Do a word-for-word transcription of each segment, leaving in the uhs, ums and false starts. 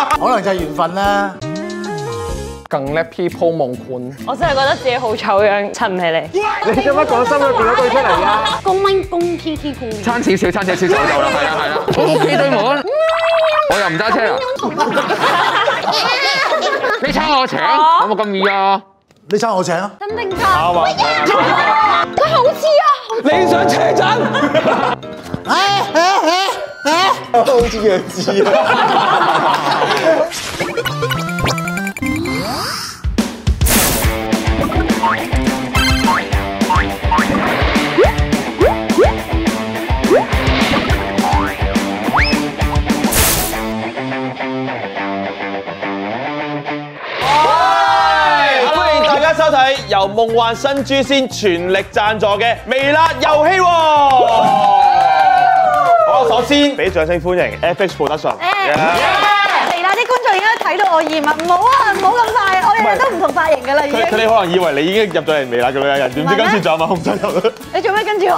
可能就係緣分啦。 更叻 people 夢伴。 我真係覺得自己好醜樣，襯唔起你。 你做乜講心裏邊嗰句出嚟啊？ 公蚊公 T T 褲。 差少少，差少少就到啦，係啦係啦。呢對門，我又唔揸車啦。你撐我請，有冇咁易啊？ 你撐我請啊！ 真定假？ 啱啊！ 佢好似啊！ 你想車震？ 好似弱智啊！收睇由夢幻新誅仙全力贊助嘅微辣遊戲王。好，首先俾掌聲歡迎 F X Production。 微辣啲觀眾應該睇到我厭啊！唔好啊，唔好咁快，我日日都唔同髮型㗎啦已經。 佢哋可能以為你已經入咗嚟微辣嘅女人，點知今次仲有埋紅仔頭。 你做咩跟住我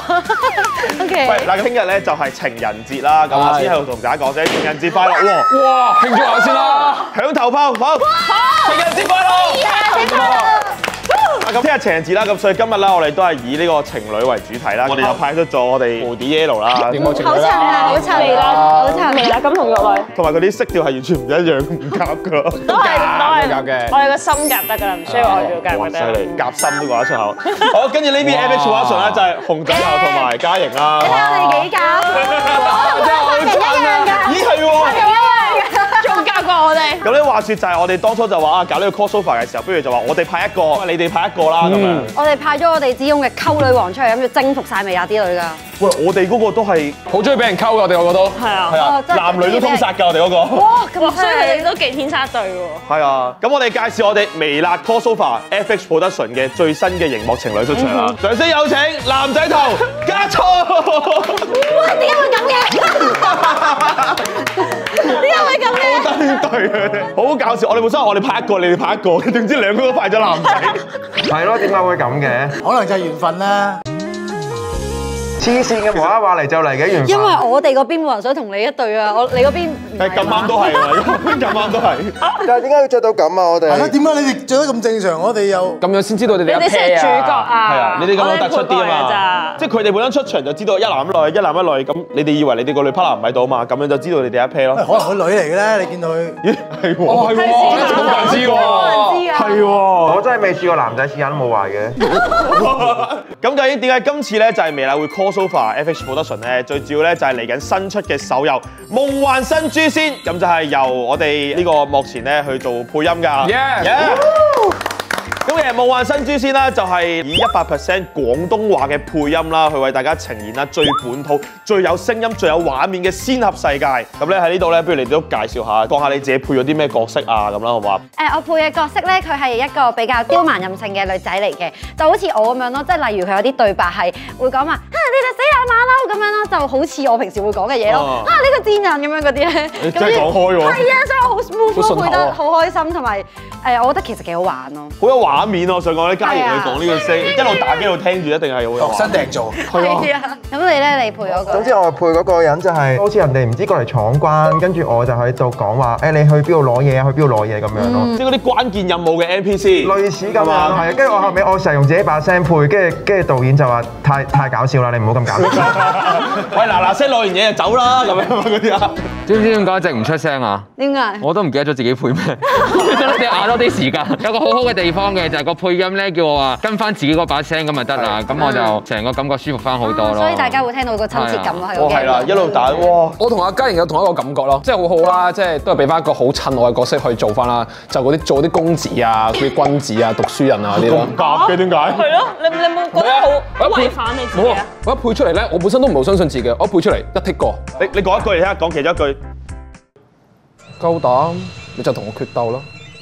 ？O K。 喂，嗱，聽日咧就係情人節啦，咁我先喺度同大家講聲情人節快樂喎！ 哇，慶祝下先啦！ 響頭炮，好！情人節快樂！ 情人節快樂！ 咁聽日情人節啦，咁所以今日咧，我哋都係以呢個情侶為主題啦。我哋又派出咗我哋無敵 Yellow 啦， 點個情侶好襯啊！好襯微辣，好襯微辣，金童玉女。 同埋佢啲色調係完全唔一樣，唔夾噶。 都係都係夾嘅。 我哋個心夾得㗎啦，唔需要外表夾哇！ 嘅啫。 犀利，夾心都講得出口。好，跟住呢邊 F X Production 咧就係熊仔頭同埋嘉瑩啦。 你睇我哋幾夾？ 真係好襯啊！咦係喎。 仲夾過我哋。 咁咧話説就係我哋當初就話啊搞呢個 crossover 嘅時候，不如就話我哋派一個，你哋派一個啦咁樣。 我哋派咗我哋之中嘅溝女王出嚟，諗住征服曬微辣啲女㗎。 喂，我哋嗰個都係好中意俾人溝㗎，我哋個個都。 係啊。 係啊，男女都通殺㗎，我哋嗰個。 哇！ 哇， 咁所以佢哋犀利。 都幾天生一對喎。 係啊，咁我哋介紹我哋微辣 crossover F X Production 嘅最新嘅熒幕情侶出場啦！掌聲有請男仔頭加醋。 哇！點解會咁嘅？點解會咁嘅？ 好登對佢哋，好搞笑！我哋本身我哋派一個，你哋派一個，點知兩個都派咗男仔。 係咯，點解會咁嘅？ 可能就係緣分啦。 黐線嘅無啦啦話嚟就嚟嘅緣分。 因為我哋嗰邊冇人想同你一對啊，我你嗰邊唔係誒咁啱都係喎，咁啱都係。 但係點解要着到咁啊？我哋係啦，點解你哋着得咁正常？我哋又咁樣先知道你哋有你哋先係 pair 主角啊！ 啊！ 係啊，你哋咁樣突出啲啊嘛嘛， 即係佢哋本身出場就知道一男一女，一男一女咁，你哋以為你哋個女 partner 唔喺度啊嘛，咁樣就知道你哋一 pair 咯。 可能佢女嚟嘅咧，你見到佢。 咦，係喎， 哦係喎，好難知喎。 知啊。 係喎。 我真係未試過男仔試眼都冇壞嘅。 咁究竟點解今次咧就係微辣會 crossover F X Production 咧？最主要咧就係嚟緊新出嘅手遊《夢幻新誅仙》，咁就係由我哋呢個幕前咧去做配音㗎。 Yeah！ Yeah！咁其實《夢幻新誅仙》啦，就係以一百 percent 廣東話嘅配音啦，去為大家呈現啦最本土、最有聲音、最有畫面嘅仙俠世界。咁咧喺呢度咧，不如你哋都介紹下，講下你自己配咗啲咩角色啊咁啦，好唔好啊？ 誒，我配嘅角色咧，佢係一個比較刁蠻任性嘅女仔嚟嘅，就好似我咁樣咯，即係例如佢有啲對白係會講話啊，你哋死乸馬騮咁樣咯，就好似我平時會講嘅嘢咯。 哦啊，呢個賤人咁樣嗰啲咧， 你真係講開喎係啊，所以我好 smooth 咯， 好順口啊配得好開心，同埋誒，我覺得其實幾好玩咯。 好有畫面啊！我想講咧，嘉瑩佢講呢個聲， 係啊一路打機一路聽住，一定係好有畫面。 度身訂做。 係啊，咁你咧，你配嗰個？ 總之我配嗰個人就係好似人哋唔知過嚟闖關，跟住我就喺度講話誒，你去邊度攞嘢啊？去邊度攞嘢咁樣咯。 即係嗰啲關鍵任務嘅 N P C， 類似咁樣， 係嘛係啊。跟住我後尾我成日用自己把聲配，跟住跟住導演就話太太搞笑啦，你唔好咁搞笑。 喂嗱嗱聲攞完嘢就走啦咁樣嗰啲啊！ 知唔知點解一直唔出聲啊？ 點解？ 我都唔記得咗自己配咩，真係壓多啲時間。有個好好嘅地方嘅就係個配音咧，叫我話跟翻自己嗰把聲咁就得啦。咁我就成個感覺舒服翻好多咯。 所以大家會聽到個親切感咯，喺個哦係啦， game 一路打哇！ 我同阿嘉瑩有同一個感覺咯，即係好好啦，即係都係俾翻一個好襯我嘅角色去做翻啦，就嗰啲做啲公子啊、嗰啲君子啊、讀書人啊嗰啲咯。 咁夾嘅點解？ 係咯，你你冇覺得好好違反你自己啊？ 我一配出嚟咧，我本身都唔係好相信自己，我一配出嚟一剔過， 你你講一句嚟聽下，講其中一句。 夠膽你就同我決鬥啦！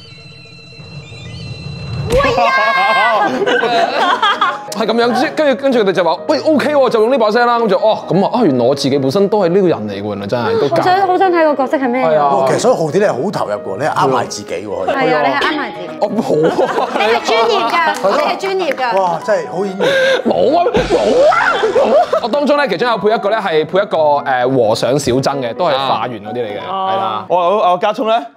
係咁樣，跟住跟住佢哋就話：喂 ，OK 喎，就用呢把聲啦。咁就哦，咁啊，啊原來我自己本身都係呢個人嚟嘅，原來真係都好想好想睇個角色係咩？ 係啊其實所以浩啲你係好投入嘅，你係啱埋自己喎。 係啊，你係啱埋自己。 我冇啊！ 你係專業㗎，你係專業㗎。 哇，真係好演繹。 冇啊！冇啊！我當中咧，其中有配一個咧係配一個誒和尚小僧嘅，都係化緣嗰啲嚟嘅，係啦。 我我我加聰咧，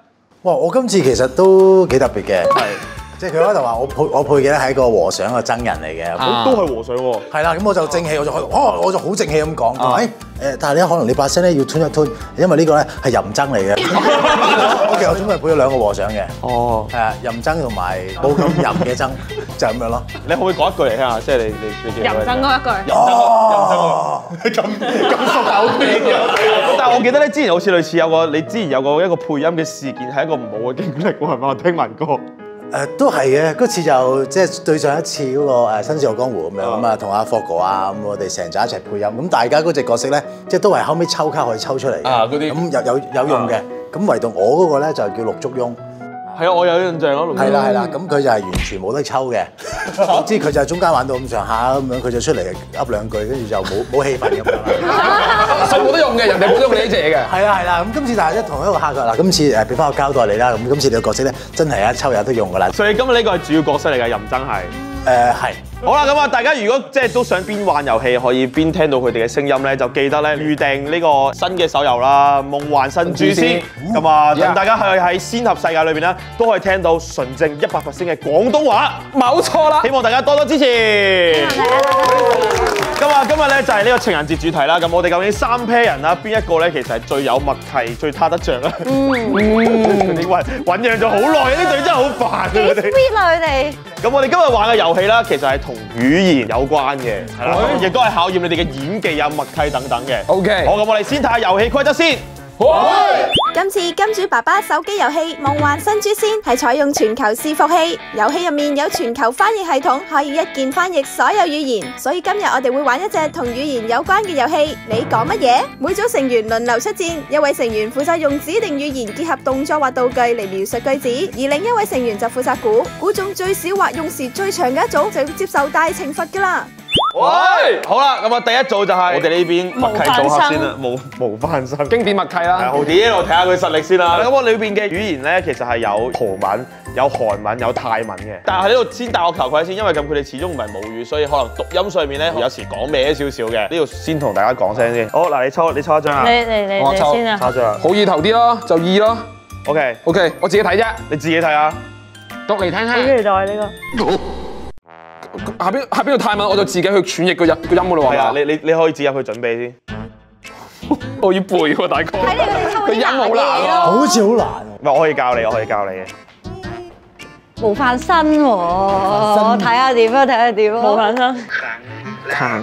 哇！我今次其實都幾特別嘅， 係即係佢開頭話我配我配嘅咧係一個和尚個真人嚟嘅， 啊都係和尚喎。 係啦，咁我就正氣，我就哦我就好正氣咁講，誒誒，但係咧可能你把聲咧要 tune 一 tune，因為呢個咧係淫僧嚟嘅。我其實我總共配咗兩個和尚嘅， 哦， 係啊，淫僧同埋冇咁淫嘅僧，就係咁樣咯。 你可唔可以講一句嚟聽下？即係你你你記唔記得人生嗰一句。 哦， 咁咁熟口面嘅。但係我記得咧，之前好似類似有個你之前有個一個配音嘅事件係一個唔好嘅經歷喎，係咪？我聽聞過。 誒都係嘅，嗰次就即係對上一次嗰個誒《新笑傲江湖》咁樣咁啊，同阿霍哥啊咁，我哋成集一齊配音，咁大家嗰隻角色咧，即係都係後尾抽卡可以抽出嚟嘅， 啊嗰啲咁有有有用嘅，咁唯獨我嗰個咧就係叫陸竹翁。 係啊，我有印象咯。 係啦係啦，咁佢就係完全冇得抽嘅，總之佢就係中間玩到咁上下咁樣，佢就出嚟噏兩句，跟住就冇冇氣氛咁樣啦。 係冇得用嘅，人哋冇得用你呢隻嘢嘅。 係啦係啦，咁今次但係一同一個客㗎嗱，今次誒俾翻個交代你啦，咁今次你個角色咧真係一抽有得用㗎啦。 所以今日呢個係主要角色嚟嘅，淫僧係。 誒係。 好啦，咁啊，大家如果即係都想邊玩遊戲，可以邊聽到佢哋嘅聲音咧，就記得咧預訂呢個新嘅手遊啦，《夢幻新誅仙》。咁啊，等大家係喺仙俠世界裏邊咧，都可以聽到純正一百 percent 嘅廣東話。 冇錯啦， 希望大家多多支持。咁啊，今日咧就係呢個情人節主題啦。咁我哋究竟三 pair 人啦，邊一個咧其實係最有默契、最攤得着咧？嗯，你醞醞釀咗好耐，呢對真係好煩啊！佢哋。 sweet 啦佢哋。 咁我哋今日玩嘅遊戲啦，其實係同語言有關嘅，係啦，亦都係考驗你哋嘅演技啊、默契等等嘅。 OK 好，咁我哋先睇下遊戲規則先。 今次金主爸爸手機遊戲《夢幻新誅仙》係採用全球伺服器，遊戲入面有全球翻譯系統，可以一鍵翻譯所有語言。所以今日我哋會玩一隻同語言有關嘅遊戲。你講乜嘢？每組成員輪流出戰，一位成員負責用指定語言結合動作或道具嚟描述句子，而另一位成員就負責估，估中最少或用時最長嘅一組就要接受大懲罰㗎啦。 喂，好啦，咁啊第一組就係我哋呢邊默契組合先啦，模模範生， 經典默契啦。 豪啲一路睇下佢實力先啦。咁我裏邊嘅語言咧，其實係有葡文、有韓文、有泰文嘅。但係喺呢度先戴個頭盔先，因為咁佢哋始終唔係母語，所以可能讀音上面咧有時講歪少少嘅。呢度先同大家講聲先。好，嗱你抽你抽一張啊。 你你你你先啊。 抽張。 好意頭啲咯，就二咯。 OK OK，我自己睇啫。 你自己睇下。 讀嚟聽好聽。 期待呢個。 下邊下邊個泰文我就自己去傳譯個音個音㗎咯喎。 係啊，你你你可以自己入去準備先。 我要背喎，大哥。 睇你佢哋抽佢音好難咯。 好似好難喎。 唔係，我可以教你，我可以教你嘅。 模範生喎，我睇下點啊，睇下點啊。 模範生。 砍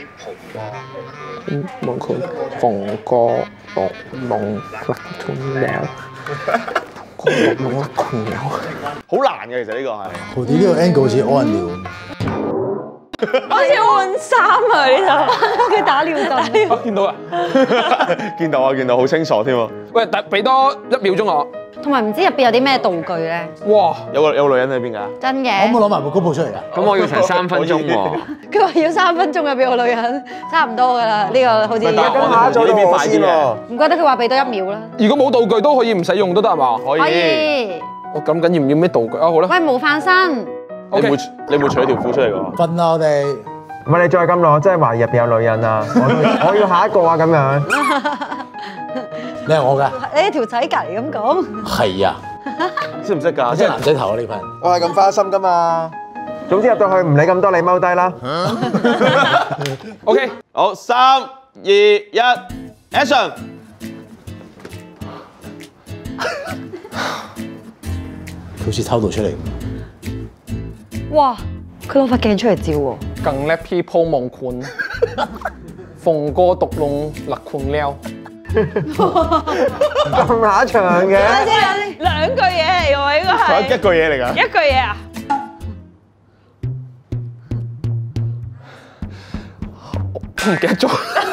蒙佢逢過落龍甩斷了，個落龍甩困了。 好難嘅，其實呢個係。 豪啲呢個 angle 好似屙尿咁。 好似換衫啊呢度。 佢打尿陣。 啊，見到啊！ 見到啊，見到好清楚添喎。 喂，但俾多一秒鐘我。 同埋唔知入邊有啲咩道具咧？ 哇！ 有個有個女人喺邊㗎？ 真嘅。 可唔可以攞埋部高布出嚟㗎？ 咁我要成三分鐘喎。 佢話要三分鐘入邊個女人，差唔多㗎啦。呢個好似但係我哋做呢邊快啲嘅。 唔覺得佢話俾多一秒啦。 如果冇道具都可以唔使用都得係嘛？ 可可以。 以。 我咁緊要唔要咩道具啊？好啦。 喂，模範生。 你冇你冇除咗條褲出嚟㗎？ 瞓啦我哋。 唔係你再咁耐，我真係懷疑入邊有女人啊！我我要下一個啊咁樣。 你係我㗎？ 你條仔隔離咁講。 係啊。 識唔識㗎？ 我真係男仔頭啊呢份。 我係咁花心噶嘛。總之入到去唔理咁多，你踎低啦。 OK， 好，三二一 ，Action！ 佢好似偷渡出嚟咁。 哇！佢攞塊鏡出嚟照喎。 更叻 people 夢困，逢過獨龍勒困了。 咁下場嘅。 兩句嘢嚟喎，應該係。 一句嘢嚟㗎。 一句嘢啊！ 唔記得咗。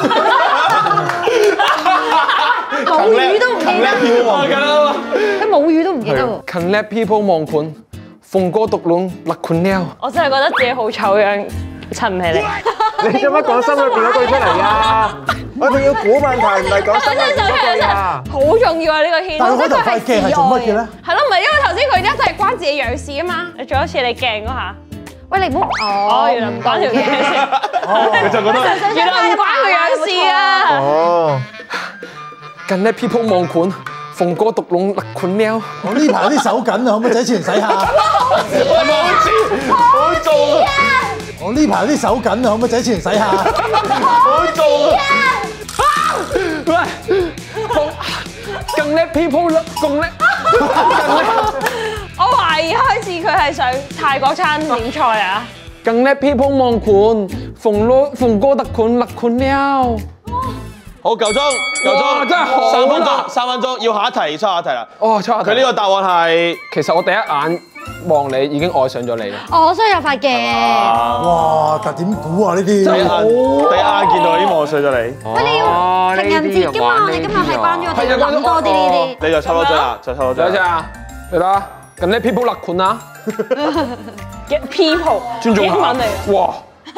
母語都唔記得。佢母語都唔記得喎。 更叻 people 夢困，逢過獨龍勒困了。 我真係覺得自己好醜樣，襯唔起你。 你做乜講心裏邊嗰句出嚟啊？我仲要估問題，唔係講心裏邊嗰句啊！ 好重要啊！呢個牽， 但係嗰頭塊鏡係做乜嘅咧？ 係咯，唔係因為頭先佢一就係關自己樣事啊嘛。你做一次你鏡嗰下。 喂，你唔好哦，原來唔關條鏡事。 佢就覺得原來唔關佢樣事啊！ 哦， 更叻 people 夢困， 鳳哥獨龍勒困了。 我呢排有啲手緊啊，可唔可以仔錢洗下？ 係咪好似好做啊？ 我呢排有啲手緊啊，可唔可以仔錢洗下？ 好做啊！ 喂，更叻 people 啦，更叻，更叻， 我懷疑開始佢係上泰國餐點賽啊！ 更叻 people 望困，鳳哥鳳哥特困勒困了。 好，夠鐘，夠鐘， 哇真係好三分鐘， 啦三分鐘，要下一題，出下一題啦。 哦，出下題佢呢個答案係其實我第一眼望你已經愛上咗你啦。 我所以有塊鏡。 哇！但點估啊呢啲？ 第一眼，第一眼見到已經望碎咗你。 喂，你要情人節㗎嘛？我哋今日係關咗，我哋要諗多啲呢啲。 你就抽多張啦，就抽多張。 有隻啊，嚟啦，更叻 people 勒困啊！ 嘅 people 尊重下英文嚟嘅。 哇！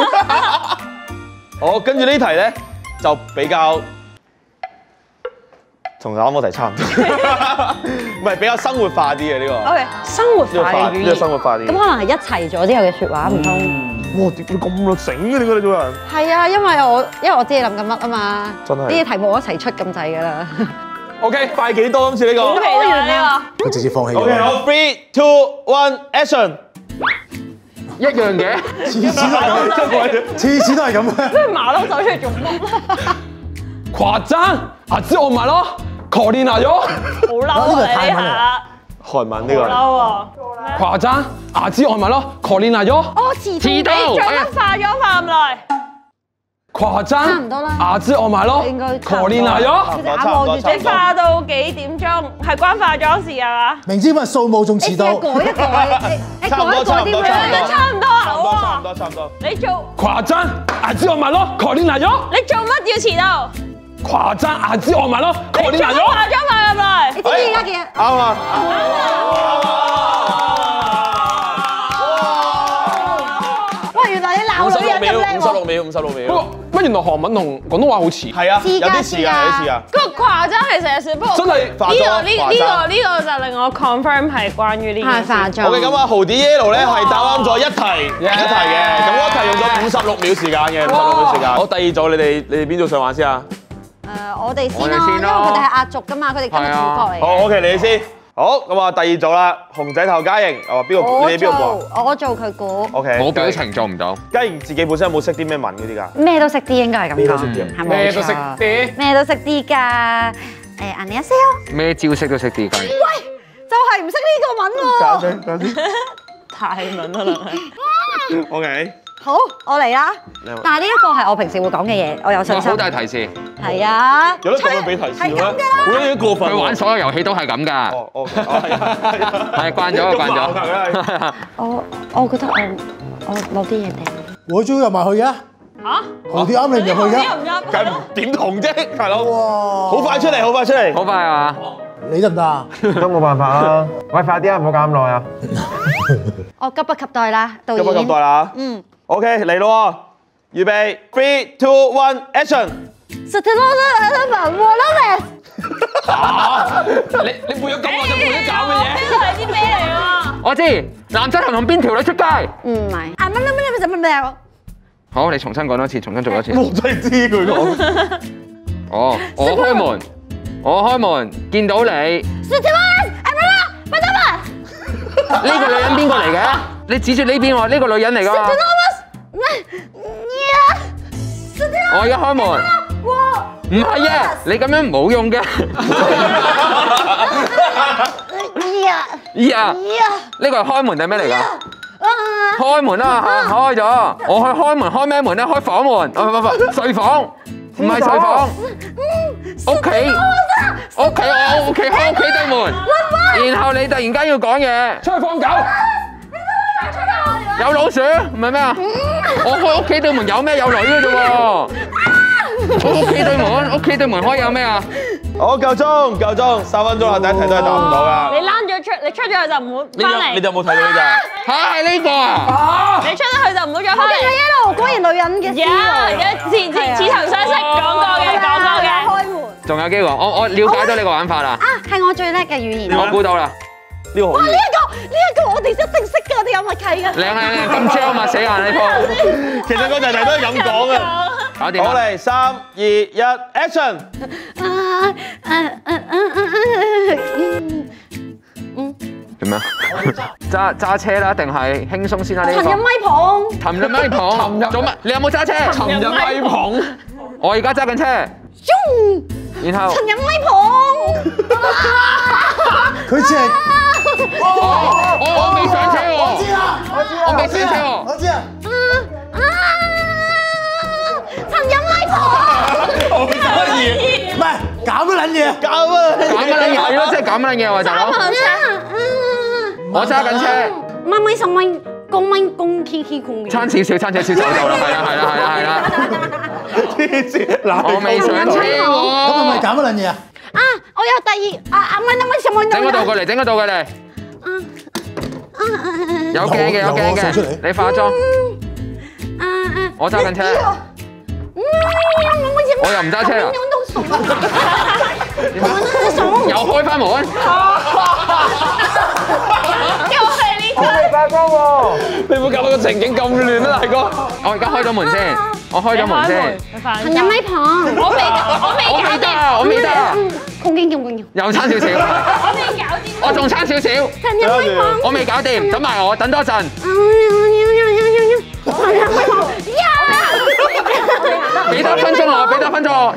好，跟住呢題咧就比較同啱嗰題差唔多，唔係比較生活化啲嘅呢個。 OK，生活呢個化呢個化嘅語言。 生活化啲。 咁可能係一齊咗之後嘅説話，唔通？ 哇！點解咁醒嘅你個你做人？ 係啊，因為我因為我知你諗緊乜啊嘛。 真係呢啲題目我一齊出咁滯㗎啦。 OK，快幾多今次呢個好期待呢佢直接放棄咗。 ？OK，好，three two one action。 一樣嘅， 次次都係咁，次次都係咁嘅。 個。跟住馬騮走出嚟做乜？ 誇張，阿知我買咯，可憐啊咗， 好嬲啊！你呢下韓文呢好個。 嬲啊！ 誇張，阿知我買咯，可憐啊咗， 我遲遲到你做乜化咗化咁耐？ 誇張， 差唔多啦阿知我買咯應該， 可憐啊差唔多咗， 佢哋眼望住差唔多你化到幾點鐘？係關化妝事係嘛？ 明知乜數目仲遲到你試下，改一改，你你改差唔多一改啲咩？ 差唔多啊！ 差唔多，差唔哇！ 多，差唔多。 你做誇張，阿知我買咯，可憐啊咗， 你做乜要遲到？ 誇張，阿知我買咯，可你做乜憐啊咗， 化妝化咁耐你？知唔知而家幾日？ 啱啊！ 哇！原來你鬧五十六秒， 女人咁叻喎！ 五十六秒，五十六不秒。 過乜原來韓文同廣東話好似， 係啊， 似㗎有啲似㗎，有啲似㗎。 個誇張其實有少，不過真係化呢個妝化妝呢呢個呢個就令我 confirm 係關於呢件事。 係化妝。 OK，咁啊，豪啲 Yellow 咧係答啱咗一題，一題嘅。咁嗰題用咗五十六秒時間嘅，五十六秒時間。好，第二組你哋你哋邊組上玩先啊？ 誒，我哋先咯， 我哋先咯因為佢哋係壓軸㗎嘛，佢哋今日主角嚟嘅。 好，OK，你哋先。好，咁啊，第二組啦，熊仔頭嘉瑩，啊邊個？ 我你哋邊個播做，我做佢估， ？OK， 冇表情做唔到。 嘉瑩自己本身有冇識啲咩文嗰啲㗎？ 咩都識啲，應該係咁講， 咩都識啲係冇咩都識錯啲。 咩都識啲㗎。誒，안녕하세요。 咩招式都識啲㗎。 就係唔識呢個文喎。 聲，等先。 泰文可能係。 OK， 好，我嚟啦你好。 但係呢一個係我平時會講嘅嘢，我有信哇！ 心好。大提示， 係啊。 有得咁樣俾提示嘅咩？ 係咁㗎啦好有啲過分喎。 佢玩所有遊戲都係咁㗎。 哦，OK，哦係啊， 係慣咗，慣咗。 咗。 我我覺得我我攞啲嘢掟。 我終於入埋去嘅， 嚇？ 豪啲啱你唔入去嘅。 入唔入？ 梗係點同啫，大佬。 哇！ 好快出嚟，好快出嚟。 好快啊！ 你得唔得啊？ 都冇辦法啦。喂，快啲啊，唔好搞咁耐啊！ 我急不及待啦，導演。 急不及待啦。 嗯。 OK，嚟咯喎，預備，three two one action。 s t e l o n a 我啦你你背咗咁耐就背咗搞嘅嘢。 呢個係啲咩嚟喎？ 我知男仔同同邊條女出街？ 唔係。啊乜乜乜乜乜乜好，你重新講多次，重新做多次。 我真係知佢講。 哦，我開門，我開門，見到你。 s t e l o n a 乜乜乜乜乜。 呢個女人邊個嚟嘅？你指住呢邊喎，呢個女人嚟㗎。 s t e l o n a 我而家開門。唔係啊，你咁樣冇用嘅。 呀呀，呢個係開門定咩嚟㗎？開門啦，開咗。我去開門，開咩門咧？開房門。唔唔唔，睡房，唔係睡房。屋企，屋企，我屋企開屋企對門。然後你突然間要講嘢， 出去放狗。 有老鼠，唔係咩啊？我開屋企對門有咩？有女嘅啫喎。屋企對門，屋企對門開有咩啊？ 好，夠鐘，夠鐘，三分鐘啦，第一題都係答唔到㗎。 你躝咗出，你出咗去就唔好你有翻嚟。 你哋有冇睇到呢隻？ 嚇係呢個啊！ 你出咗去就唔好再翻嚟。 係一路果然女人嘅有有似似似曾相識，講過嘅，講過嘅。 開門。 仲有機會，我我了解到你個玩法啦， 啊，係我最叻嘅語言。 我估到啦。 呢個可以呢。一個呢一個我哋一定識嘅，我哋有默契嘅。 靚靚靚，咁張啊，死硬呢鋪， 其實個題題都係咁講啊。 搞掂啦！ 好嚟，三二一，action！ 啊啊啊啊啊！ 揸揸車啦，定係輕鬆先啦？呢個尋日咪捧， 尋日咪捧，尋日做乜？你有冇揸車？ 尋日咪捧， 我而家揸緊車。然後尋日咪捧， 佢只係我我我未上車喎。 我知啦，我知啦， 我未上車喎。 我知啊。 尋日咪捧， 好得意， 唔係搞乜撚嘢？ 搞啊！ 搞乜撚嘢？係咯，即係搞乜撚嘢喎，大佬。我揸緊車。 咪咪十咪公咪公 K K 公。 差少少，差少少就到啦，係啦，係啦，係啦，係啦。 黐線，嗱我未上車喎。 咁係咪搞乜撚嘢啊？ 啊！我有第二啊啊咪咪十咪。 整嗰度過嚟，整嗰度過嚟。有鏡嘅，有鏡嘅。你化妝。我揸緊車。我又唔揸車啦。又開翻門。 我未化妝喎。 你唔好搞到個情景咁亂啊，大哥！ 我而家開咗門先，我開咗門先。 尋日咪捧，我未我未我未得啊，我未得啊。 恭敬敬敬。 又差少少。 我未搞掂。 我仲差少少。 尋日咪捧。 我未搞掂，等埋我，等多陣。 尋日咪捧。 俾多分鐘我，俾多分鐘我。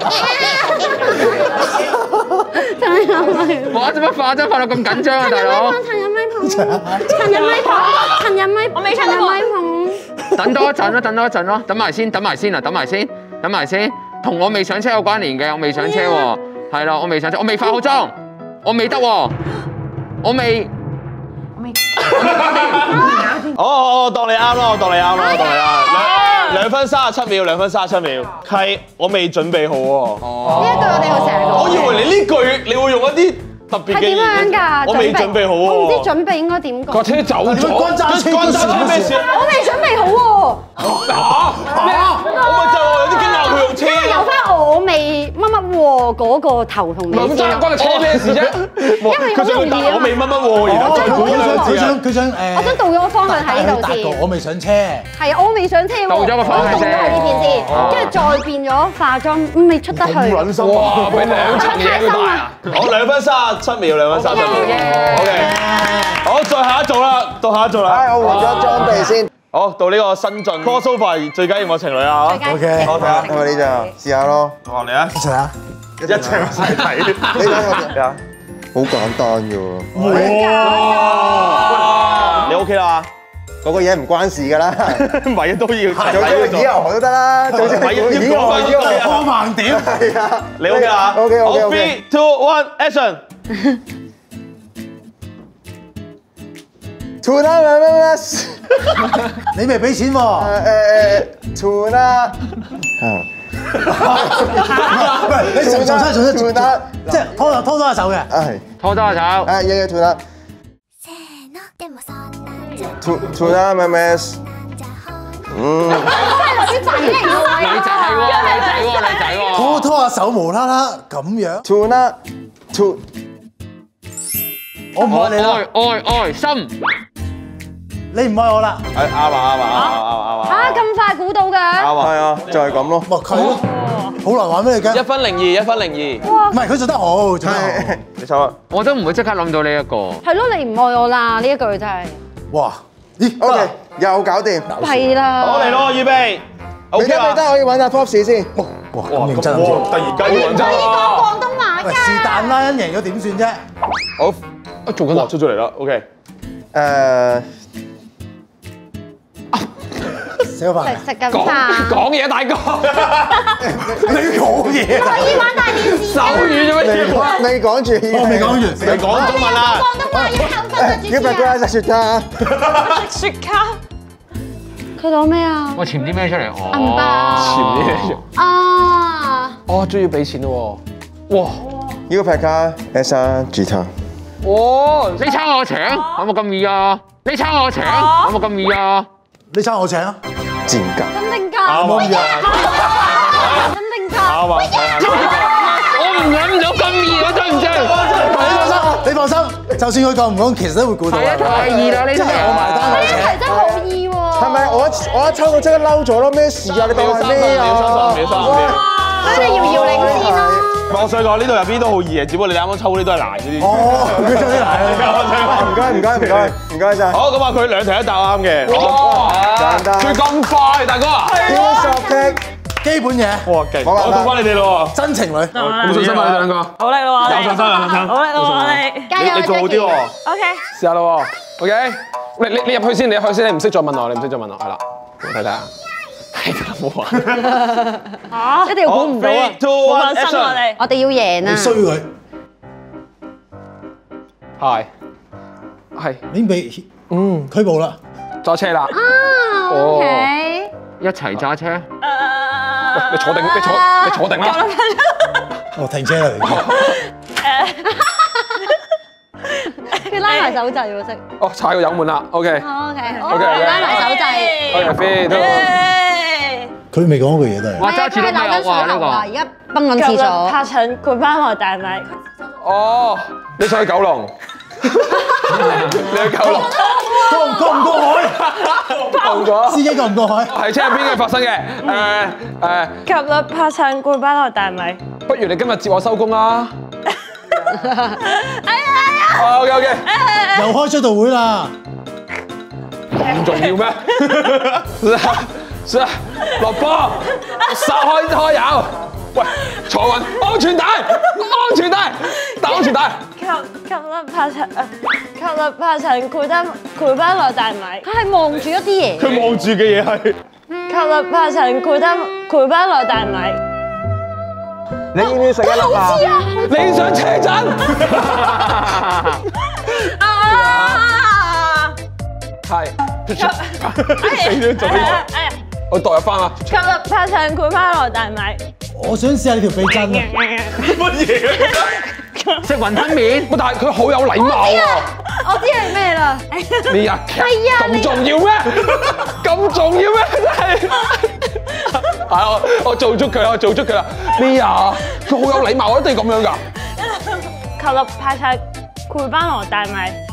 我做乜化妝化到咁緊張啊，大佬？ 尋日咪捧。尋日咪捧。尋日咪我未尋日咪捧。 等多一陣咯，等多一陣咯，等埋先，等埋先啊，等埋先，等埋先，同我未上車有關聯嘅，我未上車喎，係啦，我未上車，我未化好妝，我未得喎，我未，我未， 哦哦，當你啱啦，我當你啱啦，我當你啱。兩兩分三十七秒，兩分三十七秒，係我未準備好喎。 呢一句我哋好成日講。 我以為你呢句你會用一啲特別嘅係點樣㗎？ 我未準備好喎。 我唔知準備應該點講。 個車走咗， 關揸車關揸車咩事啊？ 我未準備好喎。 嚇咩啊？我咪就係話有啲驚訝佢用車。 因為有翻我未乜乜喎嗰個頭同尾先。 關個車咩事啫？ 因為好容易啊。 我未乜乜喎，然後再估佢想佢兩字。 想佢想誒。 我想導咗個方向喺呢度達哥， 先。 我未上車。 係啊，我未上車喎。 導咗個方向先。 我導咗佢呢邊先，跟住再變咗化妝，嗯未出得去。 撚心哇！俾兩層嘢佢帶啊！好，兩分三十七秒，兩分三十七秒。OK，好，再下一組啦，到下一組啦。 唉，我換咗裝備先。 好，到呢個新晉 crossover 最緊要我情侶啊！ 最緊要 OK， 好睇下， 係咪呢張？試下咯。 我嚟啊！ 一齊啊！ 一齊一齊睇。 你睇我啊！ 好簡單嘅喎。 哇！你 OK 啦？ 嗰個嘢唔關事㗎啦。 唔係啊，都要總之以後都得啦。總之唔係要以後講以後要光盲點。 係啊。 你 OK 啦 OK OK 好 OK。 three two one action。 Tuna mamas。 你未俾錢喎？ 誒誒，Tuna。 喂，你重重新重新重新，即係拖拖拖下手嘅。 係。 拖多下手。 誒，嘢嘢 Tuna。Tuna mamas。嗯。 女仔嚟㗎喎。 女仔係喎，女仔喎，女仔喎。 拖拖下手無啦啦咁樣。 Tuna。Tu。 我唔愛你啦。 愛愛愛心。 你唔愛我啦。 係啱啊啱啊啱啊啱啊！ 嚇咁快估到㗎？ 啱啊！ 係啊，就係咁咯。 咪佢咯，好難玩咩你嘅？ 一分零二，一分零二。 哇！ 唔係佢做得好，做得好。 你抽啊！ 我都唔會即刻諗到呢一個。 係咯，你唔愛我啦！呢一句真係。 哇！咦 OK，又搞掂。 係啦。 好嚟咯，預備。 你得你得，我要揾阿 Fox 先。 哇咁認真啊！ 突然間要揾真。 可以講廣東話喂， 㗎。 是但啦，因贏咗點算啫？ 好，啊做緊啦，出咗嚟啦。OK。 誒。 食咗飯。 食緊飯。 講嘢大哥。 你講嘢啊！ 可以玩大電視。 手語做乜嘢？ 未講住。 我未講完。 你講中文啦。 廣東話要扣分啊！主持要唔要食雪茄？ 食雪茄。 佢講咩啊？ 我潛啲咩出嚟？ 銀包。 潛啲咩出？ 啊！ 哦，終於要俾錢咯喎！哇！ 要劈卡 S R 吉他。 哇！你撐我請，有冇咁易啊？你撐我請，有冇咁易啊？ 你撐我請啊！ 賤格。 真定假？ 啱啊！ 真定假？ 啱啊！ 我唔諗到咁易，我真唔知。 你放心，你放心，就算佢講唔講，其實都會估到。 係啊，太易啦呢啲。 即係我埋單我呢請。 題真係好易喎。 係咪我一我一抽到即刻嬲咗咯？咩事啊？你當係咩啊？ 秒三十秒三十秒。 咁你搖搖領先啦。 我想講呢度入邊都好易嘅，只不過你啱啱抽嗰啲都係難嗰啲。 哦，佢抽啲難唔該唔該唔該唔該晒。 好，咁啊，佢兩題一答啱嘅。 哇！簡單。 佢咁快，大哥啊！ 超熟的基本嘢。 哇，勁！我到翻你哋咯。 真情女。 冇信心啊！你哋兩個。 好叻咯！ 有信心有信心。 好叻咯！我哋加油你做好啲喎。 OK。 試下咯，OK？ 你你你入去先，你入去先，你唔識再問我，你唔識再問我，係啦，睇睇下。係啦，冇玩。 嚇！ 一定估唔到啊！ 冇放心我哋。 我哋要贏啊！ 衰佢。 係。係。 已經被嗯拘捕啦。 揸車啦。 啊，OK。 一齊揸車。 喂， 你坐定，你坐，你坐定啦。 哦，停車啦！ 佢拉埋手掣喎，識。 哦，踩個油門啦，OK。 OK。 OK， 拉埋手掣。 OK，飛。 佢未講嗰句嘢都係。 我揸住都未有話呢個。 而家崩緊廁所。 拍診佢翻來大米。 哦，你想去九龍？你去九龍？ 過唔過唔過海？ 過咗。 司機過唔過海？ 係車入邊嘅發生嘅。誒誒。 及啦，拍診佢翻來大米。 不如你今日接我收工啦。 哎呀哎呀 ！OK OK。 又開追悼會啦。 咁重要咩？是啊，落波，殺開開油。喂，坐穩，安全帶，安全帶，戴安全帶。 及及啦，拍診啊！及啦，拍診佢得佢翻來大米。 佢係望住一啲嘢。 佢望住嘅嘢係。 及啦，拍診佢得佢翻來大米。 你要唔要食一粒啊？ 你想車震？ 啊！ 係。 死咗做咩？哎呀！ 我代入翻啊！ 及啦，拍診佢翻來大米。 我想試下你條鼻震啊！ 乜嘢？ 食雲吞麵，但係佢好有禮貌喎。 我知係咩啦。 呢日劇咁重要咩？咁重要咩？真係。係我我做足佢啦，我做足佢啦。咩啊？佢好有禮貌，一定咁樣㗎。 及啦，拍診佢翻來大米。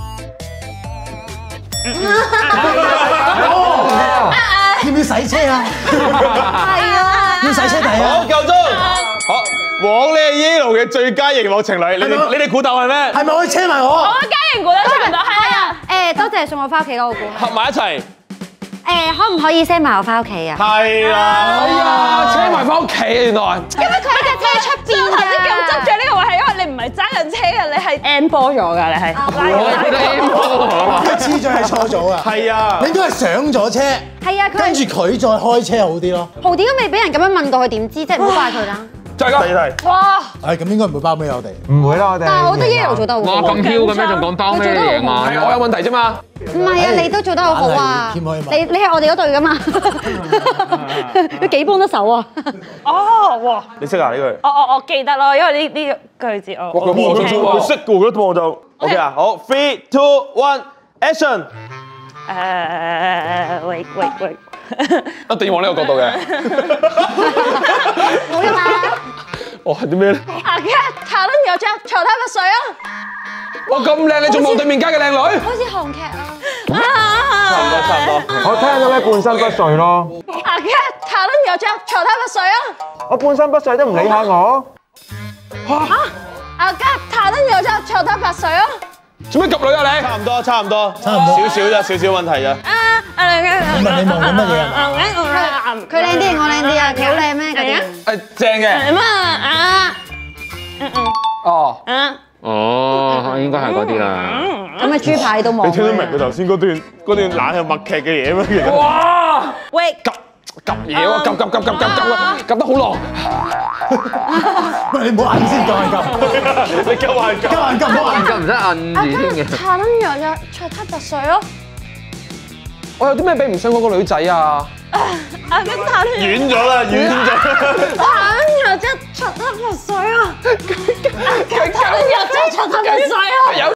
要唔要洗車啊？ 係啊。 要洗車底啊？ 好，夠鐘。好，黃你係 Yellow 嘅最佳熒幕情侶，你哋你哋估答係咩？ 係咪可以車埋我？ 我家人估得出唔到，係啊。 誒，多謝送我翻屋企咯，我估。 合埋一齊。 誒，可唔可以 send 埋我翻屋企啊？ 係啦。 哎呀，車埋翻屋企啊，原來。 因為佢喺架車出邊頭先咁執着呢個位係因為你唔係揸緊車嘅，你係 end 波咗㗎，你係。 佢次序係錯咗啊！ 係啊。 你應該係上咗車， 係啊，佢跟住佢再開車好啲咯。 豪點都未俾人咁樣問到，佢點知？即係唔好怪佢啦。 就係咁。 第二題。 哇！ 係咁應該唔會包尾我哋。 唔會啦，我哋。 但係我覺得 Yellow 做得好好。 哇，咁囂嘅咩？仲講包咩嘢嘛？係我有問題啫嘛。 唔係啊，你都做得好好啊！你你係我哋嗰隊㗎嘛？佢幾幫得手啊！ 哦，哇！ 你識啊呢句？ 我我我記得咯，因為呢呢句字我哇，佢望咗佢識嘅喎，一望就。OK 啊，好 ，three two one action。 誒，喂喂喂！ 一定要往呢個角度嘅。 冇㗎嘛！ 哦，係啲咩咧？ 阿 Cat，塔倫有隻坐睇乜水啊！ 哇，咁靚，你仲望對面街嘅靚女？ 好似韓劇啊！ 差唔多，差唔多。 我聽到咩半身不遂咯。 阿 Cat，塔倫有隻坐睇乜水啊！ 我半身不遂都唔理下我。 嚇！阿 Cat，塔倫有隻坐睇乜水啊！ 做咩及女啊你？ 差唔多，差唔多， 差唔多少少啫，少少問題啫。 啊啊！ 你問你望緊乜嘢啊？ 佢靚啲定我靚啲啊？佢好靚咩？嗰啲誒，正嘅。 乜啊？嗯嗯哦。 啊！ 哦，應該係嗰啲啦。 咁嘅豬排都望。 你聽得明佢頭先嗰段嗰段冷係默劇嘅嘢咩？其實。 哇！ 喂！ 及及嘢喎，及及及及及及啊！及得好耐。 喂，你唔好摁先，夠係夠。 你夠係夠。 夠係夠，唔好摁。 咁唔使摁住添嘅。 塔倫有隻坐睇乜水咯！ 我有啲咩比唔上嗰個女仔啊？ 阿 Cat，塔倫遠咗啦，遠咗。 塔倫有隻坐睇乜水啊！塔倫有隻坐睇乜水啊！ 有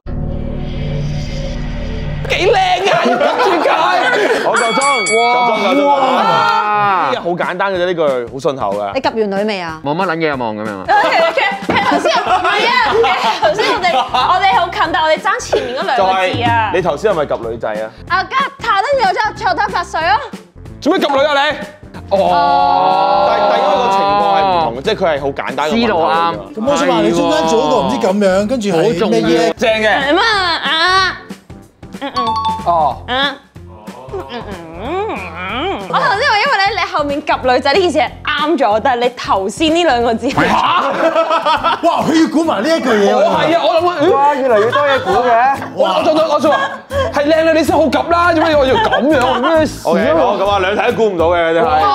幾靚啊！住佢。 我夠鐘，夠鐘，夠鐘。哇！呢個好簡單嘅啫，呢句好順口嘅。 你及完女未啊？ 冇乜撚嘢望咁樣啊？ 其實頭先唔係啊，頭先我哋我哋好近，但係我哋爭前面嗰兩就個字啊係。你頭先係咪及女仔啊？ 阿 Cat，塔倫有隻坐睇乜水啊！ 做咩及女啊你？ 哦， 但但因為個情況係唔同嘅，即係佢係好簡單嘅問題。 思路啱。 咁我想話你中間做嗰個唔知咁樣，跟住係咩嘢？ 正嘅。 咁啊啊，嗯嗯哦， 嗯嗯嗯嗯，我頭先話因為咧，你後面及女仔呢件事係啱咗，但係你頭先呢兩個字係哇！佢要估埋呢一句嘢喎。 係啊，我諗緊， 哇，越嚟越多嘢估嘅。 我我做到我做話係靚女你先好及啦，做咩我要咁樣咩事 O K， 好咁啊，兩題都估唔到嘅真係。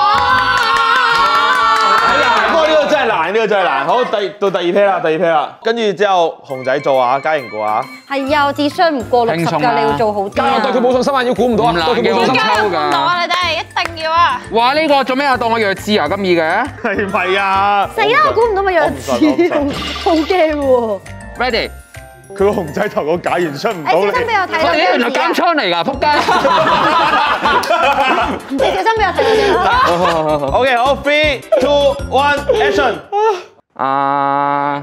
不過呢個真係難，呢個真係難。好，第到第二 pair 啦，第二 pair 啦，跟住之後熊仔做啊，嘉瑩估啊。 係啊，我智商唔過六十㗎， 輕鬆啊你要做好啲啊。 但係我對佢冇信心啊，要估唔到啊， 唔難嘅對佢冇信心抽估唔到㗎。 啊！你哋一定要啊！ 哇！呢個做咩啊？當我弱智啊？咁易嘅係咪啊？ 死啦！我估唔到咪弱智，好驚喎。 ？Ready？ 佢個熊仔頭個假完出唔到誒，小心嚟。 俾我睇到我哋原來張紙啊！ 監倉嚟㗎，仆街！ 你小心俾我睇到張紙。 O K， 好 ，three two one action。 啊！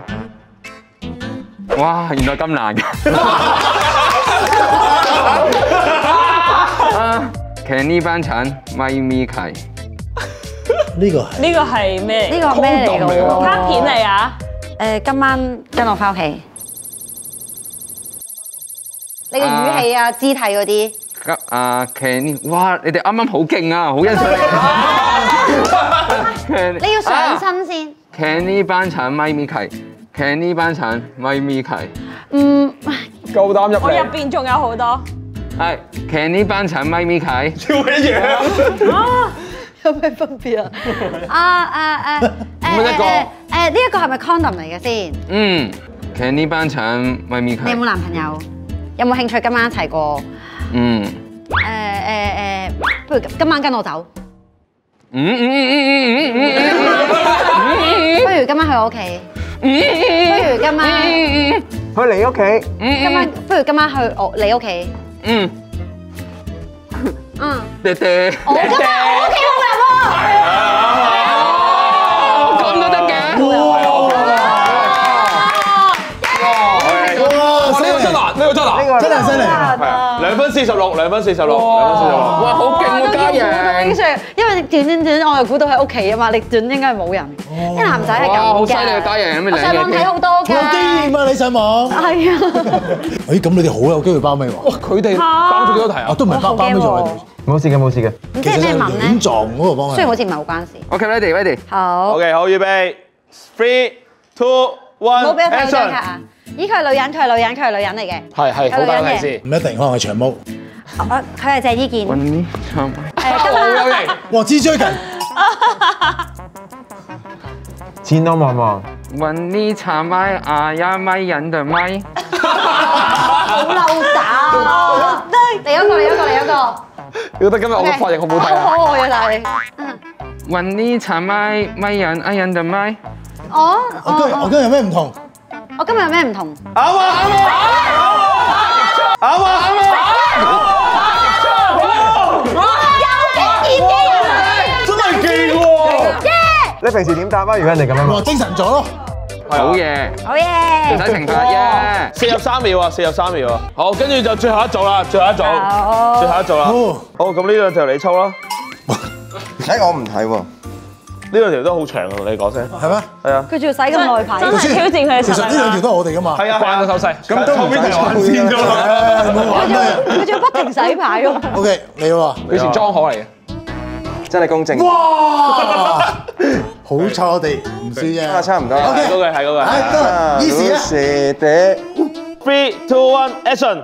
哇！原來咁難嘅。啊！Kenny 班產咪咪契。 呢個係呢個係咩嚟？ 呢個咩嚟㗎喎？ 卡片嚟啊！ 誒，今晚跟我翻屋企。你嘅語氣啊、肢體嗰啲。 咁啊，Kenny，哇！你哋啱啱好勁啊，好欣賞你。 你要上身先。 Kenny 班產咪咪契，Kenny 班產咪咪契。 嗯， 夠膽入我入嚟。 邊仲有好多。 係 Kenny 班產咪咪契。 超一樣。 有咩分別啊？啊啊誒誒誒誒誒呢一個係咪 condom 嚟嘅先？ 嗯，Kenny 班產咪咪契。 你有冇男朋友？有冇興趣今晚一齊過？ 嗯。 誒誒誒，不如今晚跟我走。 嗯嗯嗯嗯嗯嗯嗯。 不如今晚去我屋企。不如今晚。 去你屋企。 今晚不如今晚去我你屋企。 嗯。 嗯。 爹爹。 我今晚我屋企冇人喎。 咁都得嘅。 哇！ 呢個真難，呢個真難。 呢個真係犀利。 係啊，兩分四十六，兩分四十六，兩分四十六。 哇！好勁喎，嘉瑩。 因為短短短，我又估到喺屋企啊嘛，你短應該係冇人。啲男仔係咁哇！ 㗎。 好犀利啊，嘉瑩，咁你我上網睇好多㗎。 好有經驗啊！你上網。 係啊。 誒，咁你哋好有機會包尾喎。 哇！佢哋包咗幾多題啊啊，？都唔係包包尾咗。 冇事嘅，冇事嘅。 唔知係咩文咧亂？撞嗰個幫雖然好似唔係好關事。 OK，ready，ready。 好。 O K， 好，預備，three two 唔好 one 俾我睇到張卡 action。 啊！咦，佢係女人，佢係女人，佢係女人嚟嘅。 係係，好簡單先。 唔一定，可能係長毛。 我佢係鄭伊健。 揾啲唱。 誒，今晚好有型。 哇！知追近。 千多望望。 揾啲茶咪啊呀咪人對咪。 好嬲打。嚟一個，嚟一個，嚟一個。 你覺得今日我嘅髮型好唔好睇啊？ 好可愛啊，但係。 揾啲茶咪咪人啊人對咪。 哦。 我今日我今日有咩唔同？ 我今日有咩唔同？ 啱啊！啱啊！啱啊！真係勁喎！ 你平時點答啊？如果人哋咁樣問哇！精神咗咯。 好嘢， 好嘢。 唔使懲罰耶。 四十三秒啊！四十三秒啊！好，跟住就最後一組啦，最後一組， 好最後一組啦。好，咁呢兩條你抽啦。 誒，我唔睇喎。 呢兩條都好長啊，同你講聲。 係咩？ 係啊。 佢仲要使咁耐牌。 真係挑戰佢嘅其實呢兩條都係我哋噶嘛。 係啊， 慣咗手勢。 咁都唔使玩先咗啦。 誒，冇玩咩？ 佢仲要不停洗牌喎。 O K，你喎。 以前莊荷嚟嘅。 真係公正。 哇！好彩我哋唔輸啫。 啊，差唔多。 係 OK 嗰個，係嗰個。 係得，easy 啊。 是的。 Three, two, one, action！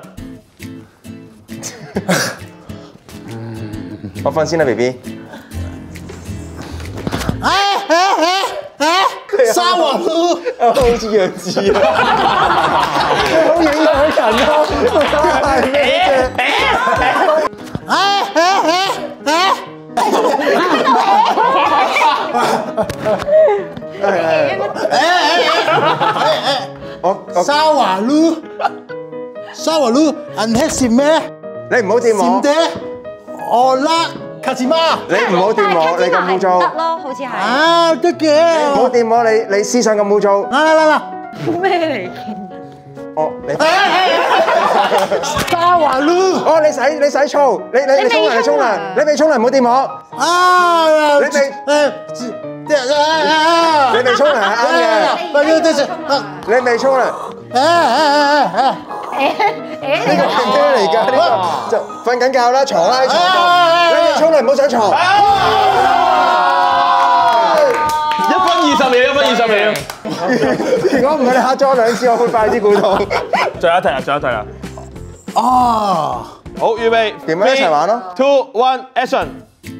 我瞓先啦，B B。 誒誒誒誒，沙皇咯。 好似弱智啊！好影響人啊！係咩啫？ 誒誒誒誒。 我我沙華嚕，沙華嚕，anh hết xìm咩？ 你唔好掂我， xìm爹，我拉卡士媽。 你唔好掂我，你咁污糟。 得咯，好似係。 啊，得嘅。 唔好掂我，你你思想咁污糟。 嗱嗱嗱嗱。 咩嚟？ 哦，你沙華嚕。 哦，你洗你洗澡，你你你沖涼你沖涼，你未沖涼唔好掂我。 啊！ 你哋誒啊！ 你未沖涼係啱嘅。 不要，這是你未沖涼。 誒誒誒誒！ 呢個係咩嚟㗎？呢個就瞓緊覺啦，床啦喺床度。你未沖涼唔好上床。 一分二十秒，一分二十秒。 如果唔係你嚇咗我兩次，我會快啲估到。 最後一題啦，最後一題啦。 哦， 好，預備， 點樣一齊玩咯 ？Two, one, action！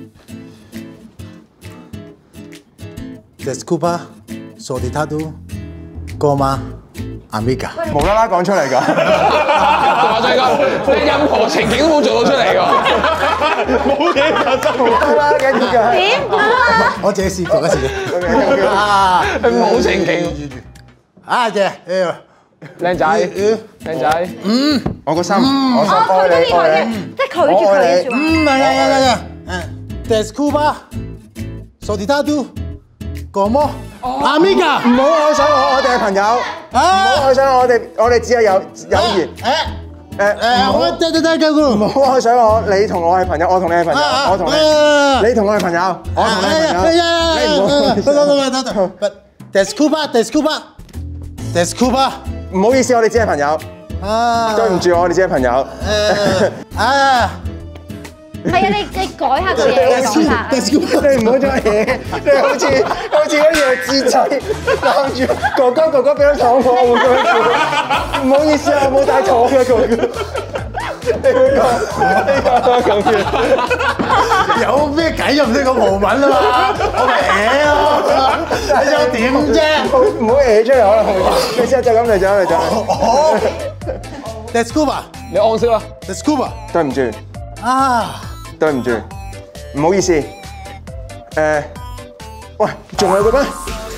Desculpa, solicitado goma amiga。 無啦啦講出嚟㗎。 話再講，你任何情景都冇做到出嚟㗎。 冇嘢發生。 無啦啦嘅呢個。 點估啊？ 我自己試過一次。 啊！ 冇情景。 啊姐，誒， 靚仔，靚仔。 嗯， 我個心，我心哦，佢愛你， 中意佢嘅愛你。， 即係拒絕佢嘅説話。 嗯，係係係係。誒，Desculpa, solicitado goma amiga。 唔好愛上我，我哋係朋友。唔好愛上我，我哋我哋只係友友誼。 誒誒誒，我得得得嘅唔好愛上我，你同我係朋友，我同你係朋友，我同你，你同我係朋友，我同你係朋友。你唔好。 Desculpa, desculpa, desculpa。 唔好意思，我哋只係朋友。 啊， 對唔住，我哋只係朋友。 誒啊。 係啊，你你改下個嘢嘅講法。 你唔好再嘢，你好似好似嗰啲弱智仔攬住哥哥哥哥俾咗糖我，會咁樣做。唔好意思啊，我冇帶糖嘅哥哥。你會講呢個咁嘅？ 有咩計又唔識講葡文啊嘛？我咪誒咯，你想點啫？ 唔好誒出嚟可能會。你試下就咁嚟就咁嚟就。 哦 Desculpa, 你按先啦。 desculpa。 對唔住， 啊， 對唔住，唔好意思。誒，喂，仲有嘅咩？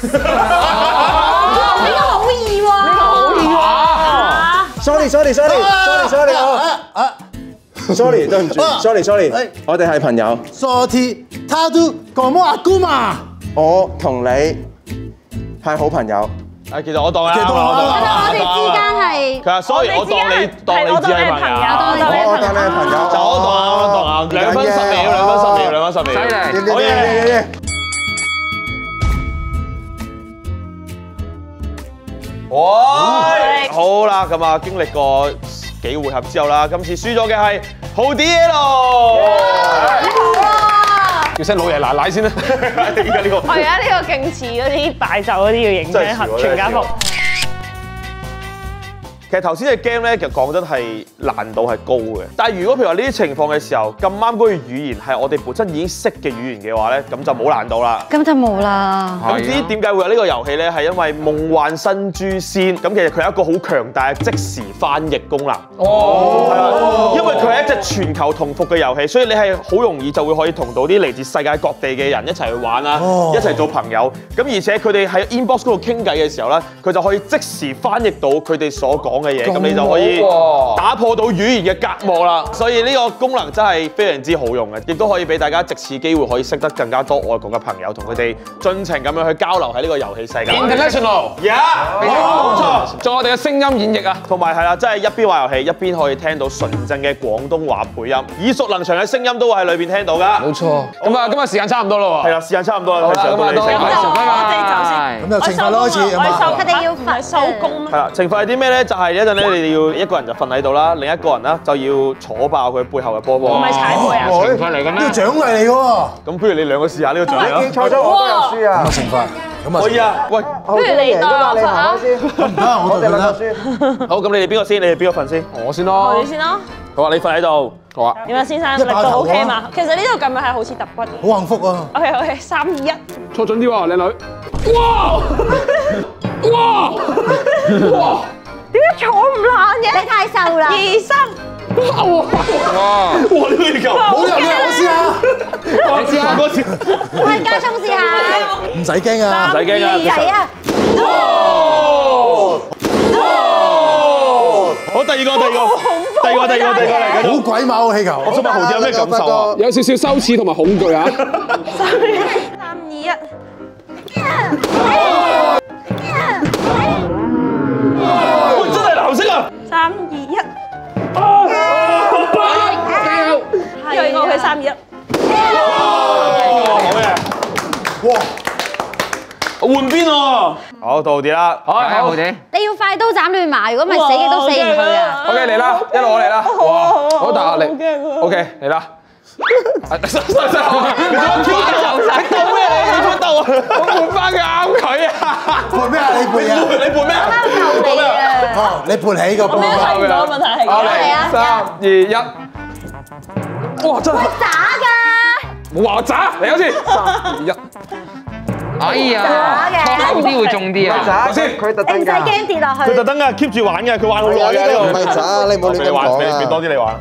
呢個好易喎。呢個好易喎。 Sorry sorry sorry sorry sorry 啊 sorry 對唔住 sorry sorry 我哋係朋友。 Solicitado goma amiga。 我同你係好朋友。 誒，其實我當係其實啱我當啊， 我哋之間係。 佢話，sorry，我當你當你只係朋友， 我當你係朋友。 就我當啱，我當啱，兩分十秒，兩分十秒，兩分十秒， 犀利。 好嘢！喂，好啦，咁啊，經歷過幾回合之後啦，今次輸咗嘅係豪啲耶咯。 叫聲老爺奶奶先啦。 而家呢個我而家呢個勁似嗰啲擺酒嗰啲要影張合全家福。 其實頭先嘅 game 咧，其實講真係難度係高嘅。但係如果譬如話呢啲情況嘅時候，咁啱嗰個語言係我哋本身已經識嘅語言嘅話咧，咁就冇難度啦。 咁就冇啦。 咁至於點解會有呢個遊戲咧？係因為夢幻新誅仙，咁其實佢有一個好強大嘅即時翻譯功能。哦，係啦，因為佢係一隻全球同服嘅遊戲，所以你係好容易就會可以同到啲嚟自世界各地嘅人一齊去玩啦，一齊做朋友。咁而且佢哋喺 inbox 嗰度傾偈嘅時候咧，佢就可以即時翻譯到佢哋所講嘅嘢，咁你就可以打破到語言嘅隔膜啦。所以呢個功能真係非常之好用嘅，亦都可以俾大家藉此機會可以識得更加多外國嘅朋友，同佢哋盡情咁樣去交流喺呢個遊戲世界。 International， 呀，冇錯， 仲有我哋嘅聲音演繹啊， 同埋係啦，真係一邊玩遊戲一邊可以聽到純正嘅廣東話配音，耳熟能詳嘅聲音都會喺裏邊聽到㗎。 冇錯。咁啊，今日時間差唔多啦喎。 係啦，時間差唔多啦， 好啦，咁啊，多謝咁就我哋走先。 咁就懲罰咯，開始咁啊。 佢哋要罰收工咩係？啦，懲罰係啲咩咧？就係一陣咧，你哋要一個人就瞓喺度啦，另一個人咧就要坐爆佢背後嘅波波。 唔係踩背啊！ 懲罰嚟嘅咩呢個？獎勵嚟嘅喎。 咁不如你兩個試下呢個獎啊！ 記錯咗我都有輸啊！ 咁啊懲罰，咁啊可以啊！喂， 不如你當我罰啊！ 唔得，我我哋就啦。 兩個輸。 好，咁你哋邊個先？你哋邊個瞓先？ 我先我咯哋。先咯。 好啊，你瞓喺度。 好啊。 點啊，先生？力度一爆頭 OK 啊嘛？其實呢度咁樣係好似揼骨。 好幸福啊！ OK OK，三二一。 坐準啲喎，靚女。哇！哇！哇！ 點解坐唔爛嘅？ 你太瘦啦。 二三。 哇！ 哇！呢個夠。 冇人嘅，我試下。 你知啊？ 嗰次。 喂，家聰試下。 唔使驚啊！ 唔使驚啊！ 係啊。 好，第二個，第二個，第二個，第二個，第二個嚟嘅。 好鬼馬個氣球。 我想問豪啲有咩感受啊？ 有少少羞恥同埋恐懼啊！ 三二一。 喂，真係藍色啊！ 三二一。又係我嘅三二一。 好，到啲啦。 好，好啲。 你要快刀斬亂麻，如果唔係死極都死唔去啊！ OK 嚟啦，一路我嚟啦。哇，好大壓力。OK 嚟啦。收收收！你做跳走晒，做咩你？你做乜鬥啊？我換翻佢啱佢啊！ 撥咩啊？你撥啊？ 你撥咩啊？ 救你啊！ 哦，你撥起個波。 咩睇唔到問題係好嚟，三二一。哇！真係渣㗎！ 冇話渣，嚟一次。三二一。 哎呀，初後啲會中啲啊！ 頭先佢特你唔使驚跌落去。 佢特登㗎 keep 住玩嘅，佢玩好耐嘅呢唔係渣，你唔好亂咁你玩，俾俾講啊！ 多啲你玩。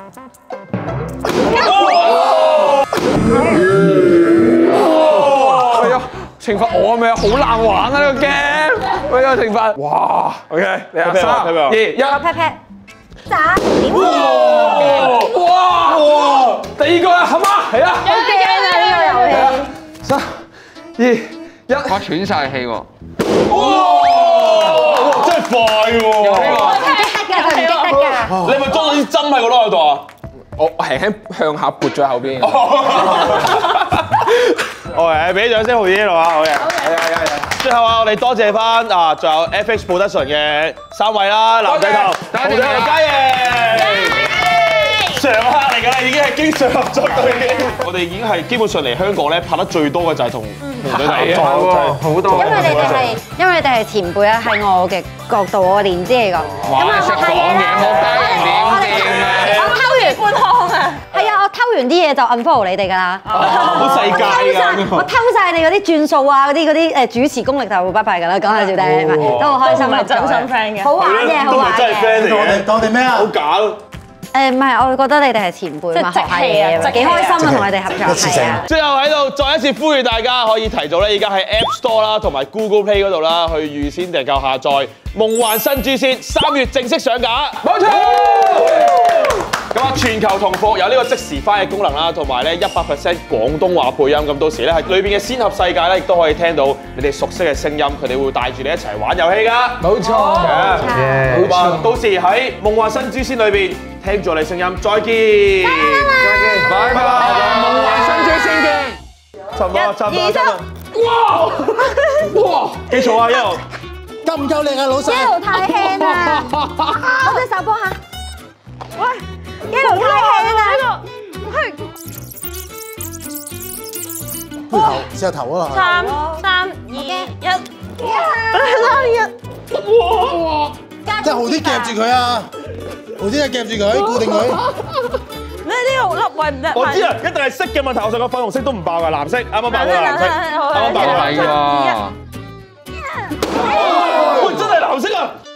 係啊，懲罰我咪好難玩啊呢個 game。喂，呢個懲罰，哇 ，OK，嚟啊，三二一， 我 pat pat 渣， 哇，第二個啦，好嘛，嚟啦， 好驚啊呢個遊戲！ 三二一， 我喘晒氣喎。 哇！真係快喎！ 有呢個。 佢唔激得㗎，佢唔激得㗎。 你係咪裝咗啲針喺個窿度啊？ 我輕輕向下撥咗後邊。 OK，俾掌聲好啲啦，好嘅。係啊係啊係啊！最後啊，我哋多謝翻啊，仲有 F X Production 嘅三位啦，男仔頭， 多謝女仔頭加嘢！常客嚟㗎啦，已經係經常合作隊嘅。我哋已經係基本上嚟香港咧拍得最多嘅就係同同隊頭合作， 好多。 因為你哋係，因為你哋係前輩啊，係我嘅角度，我年資嚟講。 哇！你識講嘢，冇家人點掂啊？ 我偷完官腔啊！係啊，我偷完啲嘢就 unfollow 你哋㗎啦。 好世界㗎。 我偷晒你嗰啲轉數啊，嗰啲嗰啲誒主持功力就拜拜㗎啦，講下笑弟，都好開心啊！ 都唔係真心 friend 嘅好玩嘅，好玩都唔係真係 friend 嘅。 嚟嘅， 當我哋咩啊？ 好假咯。 誒唔係，我會覺得你哋係前輩嘛，學下嘢啊，幾開心啊，同你哋合作係啊。 最後喺度再一次呼籲大家可以提早咧，而家喺 App Store 啦同埋 Google Play 嗰度啦，去預先訂購下載《夢幻新誅仙》，三月正式上架。 冇錯。 咁啊，全球同步有呢個即時翻譯功能啦，同埋咧一百 percent 廣東話配音。咁到時咧喺裏邊嘅仙俠世界咧，亦都可以聽到你哋熟悉嘅聲音，佢哋會帶住你一齊玩遊戲㗎。 冇錯。 好啊，到時喺《夢幻新誅仙》裏邊聽住你聲音，再見。 再見，拜拜。夢幻新誅仙見。 差唔多啦，差唔多啦，差唔多。哇！哇！幾嘈啊，一路。 夠唔夠力啊，老細？ 一路太輕啦，我隻手幫下。喂，一路太輕啦， 頭，試下頭啊！ 三三二一，三一， 哇！即係豪啲夾住佢啊！豪啲係夾住佢，固定佢。 你呢個粒位唔得。 我知啊，一定係色嘅問題。我上個粉紅色都唔爆㗎，藍色啱啱爆㗎，藍色啱啱爆㗎。 係喎。 喂，真係藍色啊！